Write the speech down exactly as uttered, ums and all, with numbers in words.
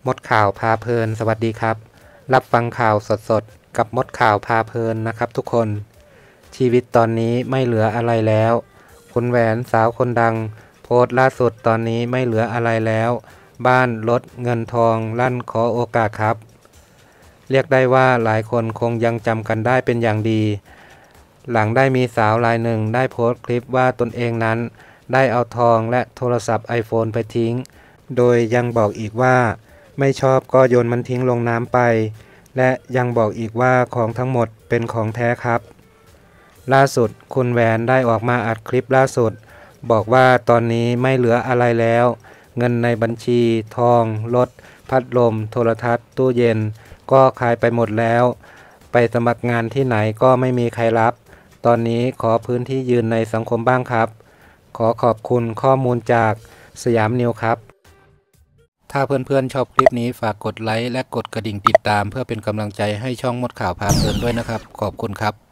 มดข่าวพาเพลินสวัสดีครับรับฟังข่าวสดๆกับมดข่าวพาเพลินนะครับทุกคนชีวิตตอนนี้ไม่เหลืออะไรแล้วคุณแหวนสาวคนดังโพสต์ล่าสุดตอนนี้ไม่เหลืออะไรแล้วบ้านรถเงินทองลั่นขอโอกาสครับเรียกได้ว่าหลายคนคงยังจำกันได้เป็นอย่างดีหลังได้มีสาวรายหนึ่งได้โพสต์คลิปว่าตนเองนั้นได้เอาทองและโทรศัพท์ ไอโฟน ไปทิ้งโดยยังบอกอีกว่าไม่ชอบก็โยนมันทิ้งลงน้ำไปและยังบอกอีกว่าของทั้งหมดเป็นของแท้ครับล่าสุดคุณแหวนได้ออกมาอัดคลิปล่าสุดบอกว่าตอนนี้ไม่เหลืออะไรแล้วเงินในบัญชีทองรถพัดลมโทรทัศน์ตู้เย็นก็ขายไปหมดแล้วไปสมัครงานที่ไหนก็ไม่มีใครรับตอนนี้ขอพื้นที่ยืนในสังคมบ้างครับขอขอบคุณข้อมูลจากสยามนิวครับถ้าเพื่อนๆชอบคลิปนี้ฝากกดไลค์และกดกระดิ่งติดตามเพื่อเป็นกำลังใจให้ช่องมดข่าวพาเพลินด้วยนะครับขอบคุณครับ